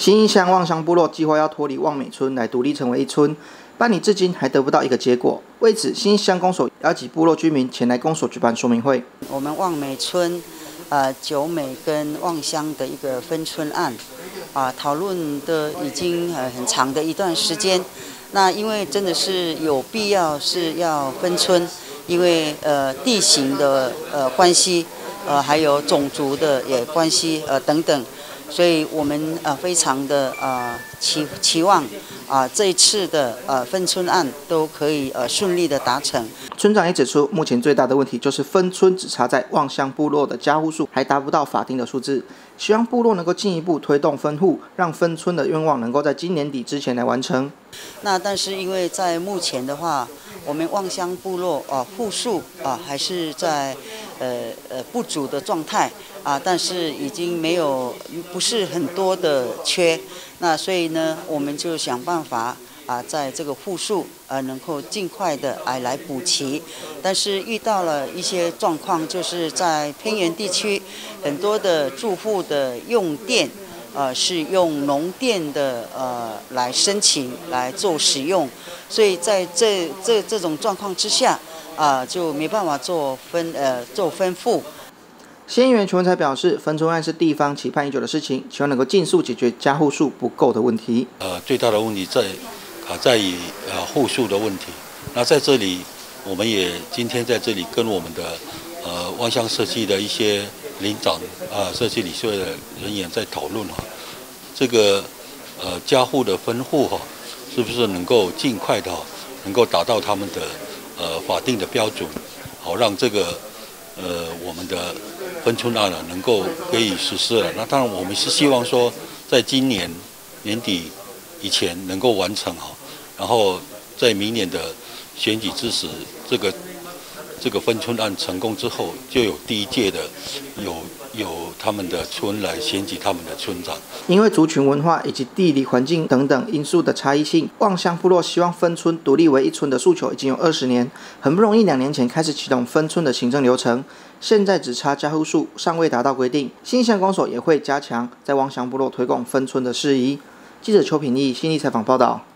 新义乡望乡部落计划要脱离望美村来独立成为一村，办理至今还得不到一个结果。为此，新义乡公所邀集部落居民前来公所举办说明会。 我们望美村、九美跟望乡的一个分村案，讨论的已经很长的一段时间。那因为真的是有必要是要分村，因为地形的关系，还有种族的也关系等等。所以我们非常的期望这一次的分村案都可以顺利的达成。 村长也指出，目前最大的问题就是分村只差在望乡部落的家户数还达不到法定的数字，希望部落能够进一步推动分户，让分村的愿望能够在今年底之前来完成。 那但是因为在目前的话，我们望乡部落户数还是在不足的状态但是已经不是很多的缺，那所以呢，我们就想办法在这个户数能够尽快的来补齐，但是遇到了一些状况，就是在偏远地区，很多的住户的用电是用农电的来申请来做使用，所以在这种状况之下就没办法做分户。 县议员邱文才表示，分村案是地方期盼已久的事情，希望能够尽速解决家户数不够的问题。 最大的问题在于户数的问题。那在这里，我们也今天在这里跟我们的望乡社区的一些领长社区理事会的人员在讨论这个家户的分户是不是能够尽快的能够达到他们的法定的标准，好让这个我们的分村案能够可以实施了。那当然，我们是希望说，在今年年底以前能够完成然后在明年的选举之时，这个分村案成功之后，就有第一届的有他们的村来选举他们的村长。 因为族群文化以及地理环境等等因素的差异性，望乡部落希望分村独立为一村的诉求已经有20年，很不容易2年前开始启动分村的行政流程，现在只差家户数尚未达到规定，新义乡公所也会加强在望乡部落推广分村的事宜。记者邱品义新义采访报道。